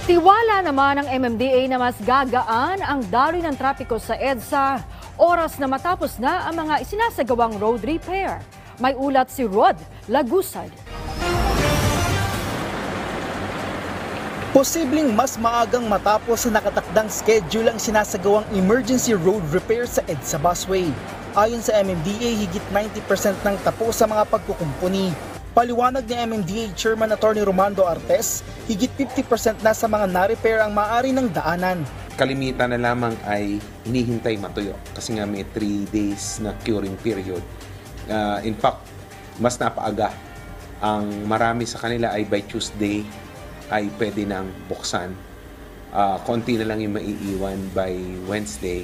Tiwala naman ng MMDA na mas gagaan ang daloy ng trapiko sa EDSA oras na matapos na ang mga isinasagawang road repair. May ulat si Rod Lagusad. Posibleng mas maagang matapos sa nakatakdang schedule ang sinasagawang emergency road repair sa EDSA busway. Ayon sa MMDA, higit 90% ng tapos sa mga pagkukumpuni. Paliwanag ni MMDA Chairman Attorney Romando Artes, higit 50% na sa mga na-repair ang maaari ng daanan. Kalimitan na lamang ay hinihintay matuyo kasi nga may 3 days na curing period. In fact, mas napaaga. Ang marami sa kanila ay by Tuesday ay pwede nang buksan. Konti na lang yung maiiwan by Wednesday.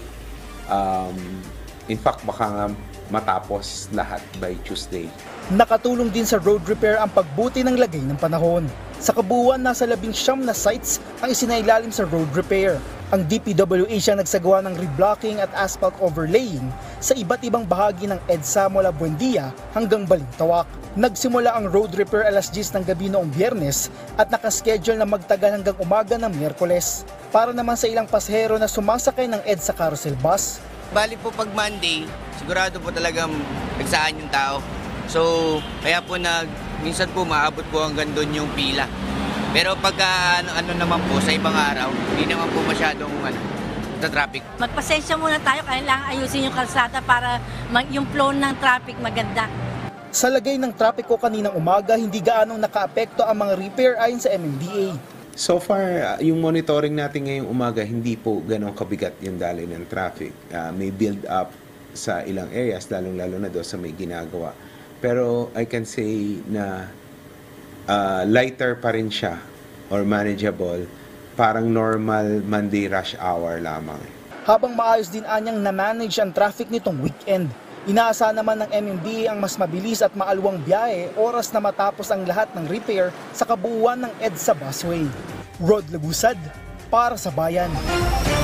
In fact, baka nga matapos lahat by Tuesday. Nakatulong din sa road repair ang pagbuti ng lagay ng panahon. Sa kabuuan, nasa 19 na sites ang isinailalim sa road repair. Ang DPWH ang nagsagawa ng reblocking at asphalt overlaying sa iba't ibang bahagi ng EDSA mula Buendia hanggang Balintawak. Nagsimula ang road repair alas 10 ng gabi noong Biyernes at nakaschedule na magtagal hanggang umaga ng Miyerkules. Para naman sa ilang pasahero na sumasakay ng EDSA carousel bus, bali po pag Monday, sigurado po talagang nagsaan yung tao. So, kaya po minsan po maabot po hanggang doon yung pila. Pero pagka ano naman po sa ibang araw, hindi naman po masyadong sa traffic. Magpasensya muna tayo, kailangan ayusin yung kalsada para yung flow ng traffic maganda. sa lagay ng trapiko kaninang umaga, hindi gaanong nakaapekto ang mga repair ayon sa MMDA. So far, yung monitoring natin ngayong umaga, hindi po ganong kabigat yung daloy ng traffic. May build up sa ilang areas, lalong-lalo na doon sa may ginagawa. Pero I can say na lighter pa rin siya or manageable, parang normal Monday rush hour lamang. Habang maayos din anyang na-manage ang traffic nitong weekend, inaasahan naman ng MMDA ang mas mabilis at maalwang biyahe oras na matapos ang lahat ng repair sa kabuuan ng EDSA busway. Rod Lagusad, para sa Bayan.